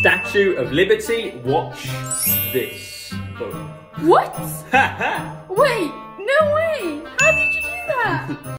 Statue of Liberty. Watch this. Boom. What? Ha ha! Wait,